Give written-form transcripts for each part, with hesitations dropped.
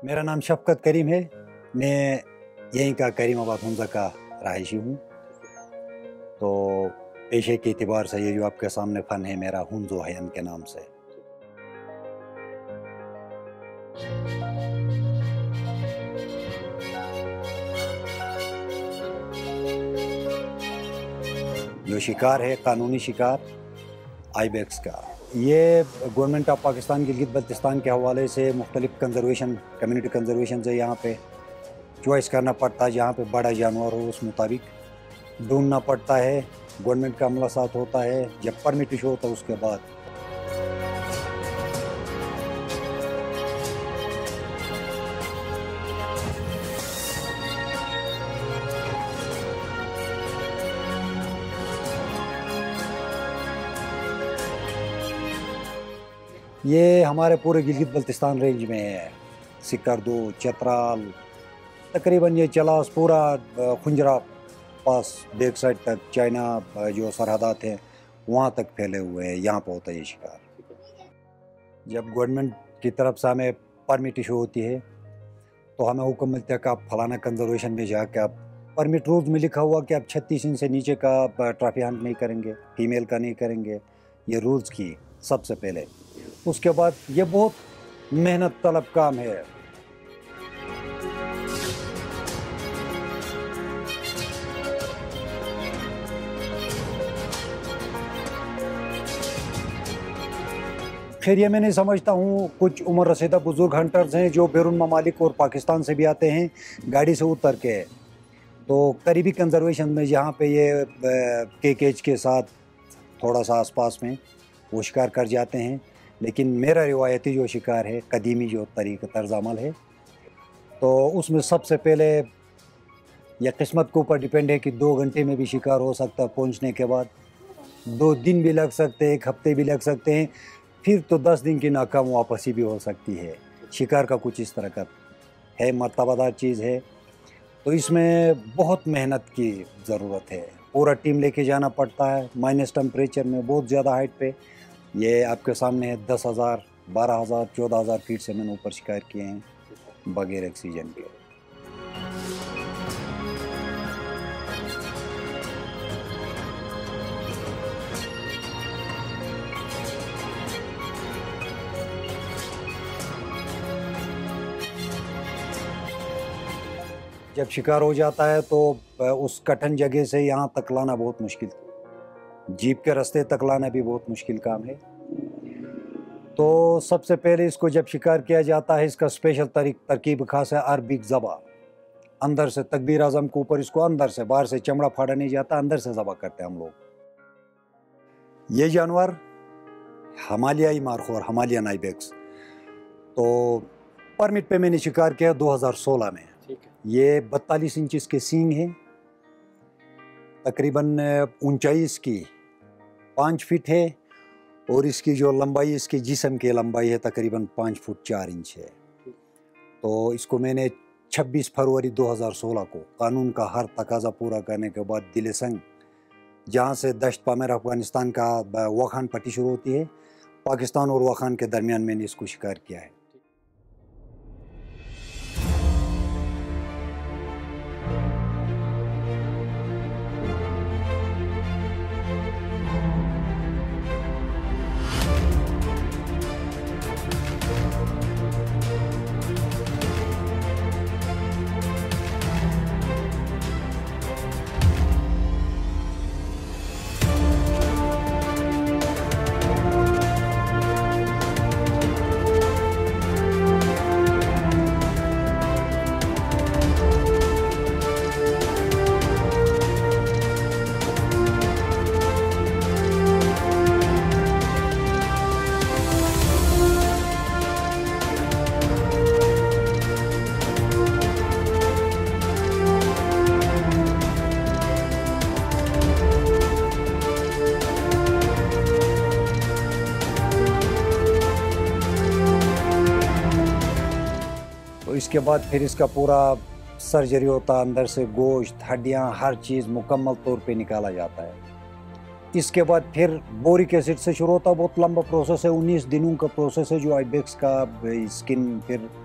मेरा नाम शफकत करीम है। मैं यहीं का करीमाबाद हुंजा का रहायशी हूँ। तो पेशे के एतबार से ये जो आपके सामने फ़न है मेरा हुंजो हयन के नाम से। जो शिकार है कानूनी शिकार आइबेक्स का, ये गवर्नमेंट ऑफ पाकिस्तान गिलगित बल्तिस्तान के हवाले से मुख्तलिफ कंजर्वेशन कम्युनिटी कंजर्वेशन से यहाँ पे चॉइस करना पड़ता है। जहाँ पे बड़ा जानवर हो उस मुताबिक ढूंढना पड़ता है। गवर्नमेंट का अमला साथ होता है। जब परमिट इशू होता है उसके बाद ये हमारे पूरे गिलगित बल्तिस्तान रेंज में है। सिकरदो, चतराल, तकरीबन ये चलास पूरा खुंजरा पास बैक साइड तक चाइना जो सरहदात हैं वहाँ तक फैले हुए हैं। यहाँ पर होता है ये शिकार। जब गवर्नमेंट की तरफ से हमें परमिट इशू होती है तो हमें हुक्म मिलता है कि आप फलाना कंजर्वेशन में जाकर आप परमिट रूल्स में लिखा हुआ कि आप 36 इंच से नीचे का ट्रॉफी हंट नहीं करेंगे, फीमेल का नहीं करेंगे। ये रूल्स की सबसे पहले। उसके बाद ये बहुत मेहनत तलब काम है। खैर ये मैं नहीं समझता हूँ, कुछ उम्र रसीदा बुजुर्ग हंटर्स हैं जो बैरून ममालिक और पाकिस्तान से भी आते हैं गाड़ी से उतर के। तो करीबी कंजर्वेशन में जहाँ पे ये केकेज के साथ थोड़ा सा आसपास में वो शिकार कर जाते हैं। लेकिन मेरा रिवायती जो शिकार है, कदीमी जो तरीक़ा तर्ज़ अमल है, तो उसमें सबसे पहले यह किस्मत के ऊपर डिपेंड है कि 2 घंटे में भी शिकार हो सकता है। पहुंचने के बाद 2 दिन भी लग सकते हैं, 1 हफ्ते भी लग सकते हैं, फिर तो 10 दिन की नाकाम वापसी भी हो सकती है। शिकार का कुछ इस तरह का है, मर्तबादार चीज़ है। तो इसमें बहुत मेहनत की ज़रूरत है। पूरा टीम लेके जाना पड़ता है माइनस टेम्परेचर में, बहुत ज़्यादा हाइट पे। ये आपके सामने है 10,000, 12,000, 14,000 फीट से मैंने ऊपर शिकार किए हैं बगैर ऑक्सीजन के। जब शिकार हो जाता है तो उस कठिन जगह से यहाँ तक लाना बहुत मुश्किल, जीप के रास्ते तक लाना भी बहुत मुश्किल काम है। तो सबसे पहले इसको जब शिकार किया जाता है, इसका स्पेशल तरकीब खास है अरबिक ज़बा। अंदर से तकबीर आज़म के ऊपर इसको अंदर से, बाहर से चमड़ा फाड़ा नहीं जाता, अंदर से ज़बा करते हैं हम लोग। ये जानवर हिमालयाई मारखोर, हिमालयन आइबेक्स, तो परमिट पे मैंने शिकार किया 2016 में। ये 42 इंच इसके सींग हैं, तकरीबन ऊंचाई इसकी 5 फीट है और इसकी जो लंबाई, इसकी जिस्म की लंबाई है तकरीबन 5 फुट 4 इंच है। तो इसको मैंने 26 फरवरी 2016 को कानून का हर तकाजा पूरा करने के बाद दिल संग, जहाँ से दश्त पामेर अफगानिस्तान का वाखान पट्टी शुरू होती है, पाकिस्तान और वाखान के दरमियान मैंने इसको शिकार किया है। इसके बाद फिर इसका पूरा सर्जरी होता है, अंदर से गोश्त, हड्डियाँ, हर चीज़ मुकम्मल तौर पे निकाला जाता है। इसके बाद फिर बोरिक एसिड से शुरू होता है, बहुत लंबा प्रोसेस है, 19 दिनों का प्रोसेस है जो आइबेक्स का। स्किन फिर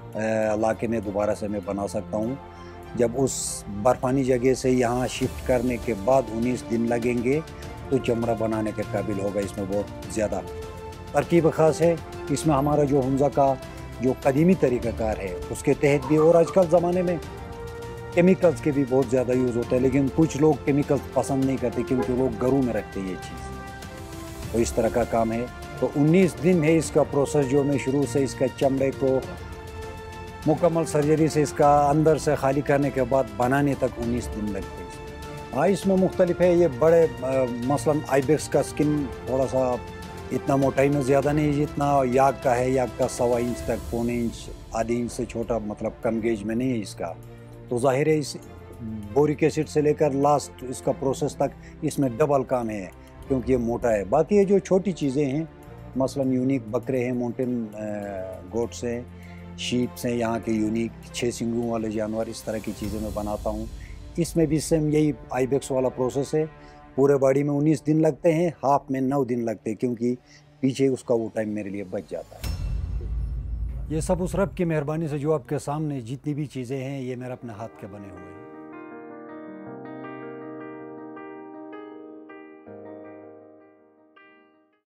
इलाके में दोबारा से मैं बना सकता हूँ। जब उस बर्फानी जगह से यहाँ शिफ्ट करने के बाद 19 दिन लगेंगे तो चमड़ा बनाने के काबिल होगा। इसमें बहुत ज़्यादा तरकीब ख़ास है। इसमें हमारा जो हमजा का जो कदीमी तरीक़ाकार है उसके तहत भी, और आजकल ज़माने में केमिकल्स के भी बहुत ज़्यादा यूज़ होता है, लेकिन कुछ लोग केमिकल्स पसंद नहीं करते क्योंकि लोग घरों में रखते हैं ये चीज़। तो इस तरह का काम है। तो 19 दिन है इसका प्रोसेस, जो मैं शुरू से इसका चमड़े को मुकम्मल सर्जरी से इसका अंदर से खाली करने के बाद बनाने तक 19 दिन लगते हैं। हाँ, इसमें मुख्तलिफ है। ये बड़े मसलन आइबेक्स का स्किन थोड़ा सा इतना मोटाई में ज़्यादा नहीं जितना याक का है। याक का 1.25 इंच तक, पौने इंच, आधे इंच से छोटा, मतलब कम गेज में नहीं है इसका। तो ज़ाहिर है इस बोरिक एसिड से लेकर लास्ट इसका प्रोसेस तक इसमें डबल काम है क्योंकि ये मोटा है। बाकी ये जो छोटी चीज़ें हैं, मसलन यूनिक बकरे हैं, माउंटेन गोट्स हैं, शीप्स हैं, यहाँ के यूनिक 6 सींगों वाले जानवर, इस तरह की चीज़ें मैं बनाता हूँ। इसमें भी सेम यही आइबेक्स वाला प्रोसेस है। पूरे बॉडी में 19 दिन लगते हैं, हाफ में 9 दिन लगते हैं क्योंकि पीछे उसका वो टाइम मेरे लिए बच जाता है। ये सब उस रब की मेहरबानी से जो आपके सामने जितनी भी चीज़ें हैं ये मेरे अपने हाथ के बने हुए हैं।